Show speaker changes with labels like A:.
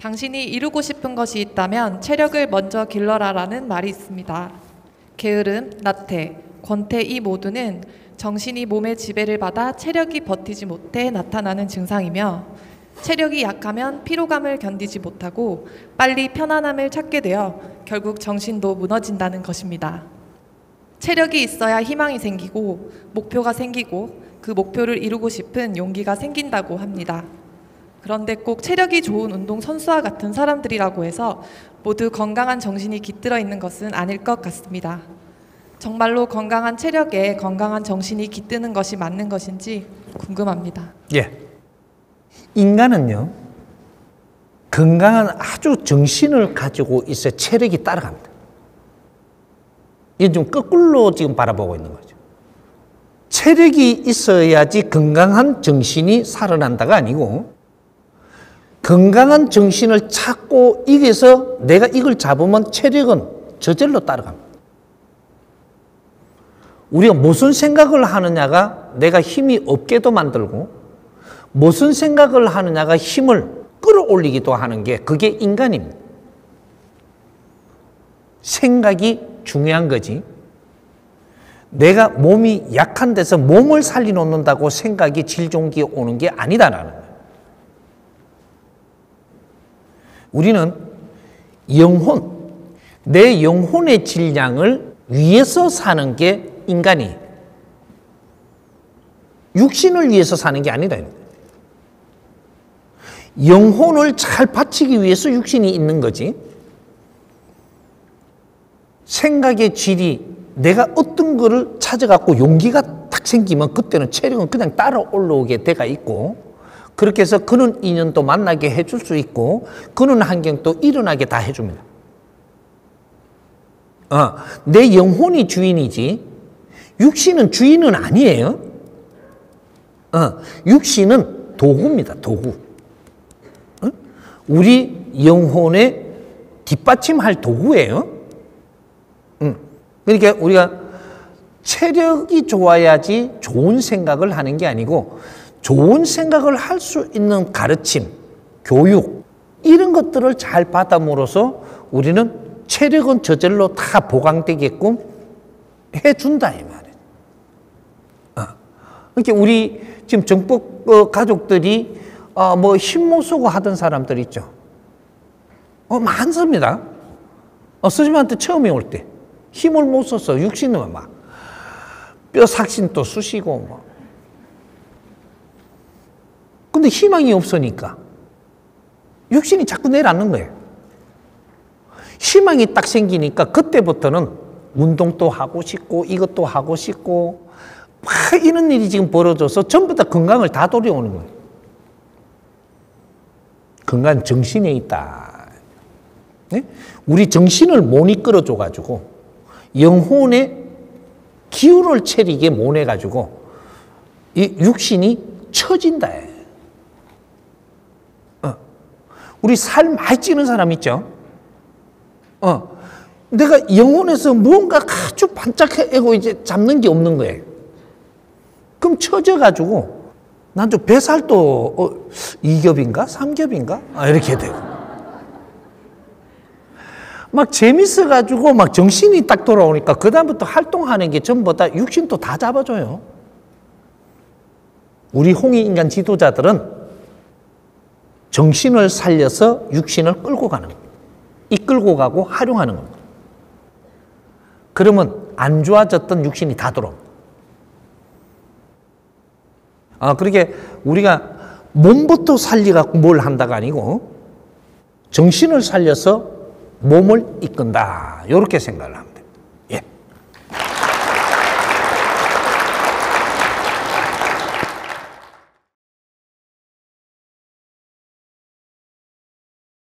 A: 당신이 이루고 싶은 것이 있다면 체력을 먼저 길러라라는 말이 있습니다. 게으름, 나태, 권태 이 모두는 정신이 몸의 지배를 받아 체력이 버티지 못해 나타나는 증상이며 체력이 약하면 피로감을 견디지 못하고 빨리 편안함을 찾게 되어 결국 정신도 무너진다는 것입니다. 체력이 있어야 희망이 생기고 목표가 생기고 그 목표를 이루고 싶은 용기가 생긴다고 합니다. 그런데 꼭 체력이 좋은 운동선수와 같은 사람들이라고 해서 모두 건강한 정신이 깃들어 있는 것은 아닐 것 같습니다. 정말로 건강한 체력에 건강한 정신이 깃드는 것이 맞는 것인지 궁금합니다.
B: 예. 인간은요, 건강한 아주 정신을 가지고 있어야 체력이 따라갑니다. 이건 좀 거꾸로 지금 바라보고 있는 거죠. 체력이 있어야지 건강한 정신이 살아난다가 아니고 건강한 정신을 찾고 이겨서 내가 이걸 잡으면 체력은 저절로 따라갑니다. 우리가 무슨 생각을 하느냐가 내가 힘이 없게도 만들고 무슨 생각을 하느냐가 힘을 끌어올리기도 하는 게 그게 인간입니다. 생각이 중요한 거지. 내가 몸이 약한 데서 몸을 살려놓는다고 생각이 질종기 오는 게 아니다라는 거예요. 우리는 영혼, 내 영혼의 질량을 위해서 사는 게 인간이 육신을 위해서 사는 게 아니다. 영혼을 잘 바치기 위해서 육신이 있는 거지. 생각의 질이 내가 어떤 거를 찾아갖고 용기가 딱 생기면 그때는 체력은 그냥 따라 올라오게 돼가 있고 그렇게 해서 그는 인연도 만나게 해줄 수 있고 그는 환경도 일어나게 다 해줍니다. 내 영혼이 주인이지 육신은 주인은 아니에요. 육신은 도구입니다. 도구. 우리 영혼에 뒷받침할 도구예요. 그러니까 우리가 체력이 좋아야지 좋은 생각을 하는 게 아니고 좋은 생각을 할 수 있는 가르침, 교육 이런 것들을 잘 받음으로써 우리는 체력은 저절로 다 보강되게끔 해준다 이 말이에요. 그러니까 우리 지금 정법 가족들이 뭐 힘 못 쓰고 하던 사람들 있죠. 많습니다. 스님한테 처음에 올 때 힘을 못 써서 육신은 막 뼈 삭신도 쑤시고 뭐. 근데 희망이 없으니까 육신이 자꾸 내려앉는 거예요. 희망이 딱 생기니까 그때부터는 운동도 하고 싶고 이것도 하고 싶고 막 이런 일이 지금 벌어져서 전부 다 건강을 다 돌려오는 거예요. 건강 정신에 있다. 네? 우리 정신을 못 이끌어줘가지고 영혼의 기운을 차리게 못 해가지고 이 육신이 처진다. 우리 살 많이 찌는 사람 있죠? 내가 영혼에서 무언가 아주 반짝하고 이제 잡는 게 없는 거예요. 그럼 처져가지고 난 좀 배살도 2겹인가? 3겹인가? 이렇게 되고. 막 재밌어가지고 막 정신이 딱 돌아오니까 그다음부터 활동하는 게 전부 다 육신도 다 잡아줘요. 우리 홍익인간 지도자들은 정신을 살려서 육신을 끌고 가는 겁니다. 이끌고 가고 활용하는 겁니다. 그러면 안 좋아졌던 육신이 다 돌아옵니다. 그렇게 우리가 몸부터 살려갖고 뭘 한다가 아니고 정신을 살려서 몸을 이끈다. 이렇게 생각을 합니다.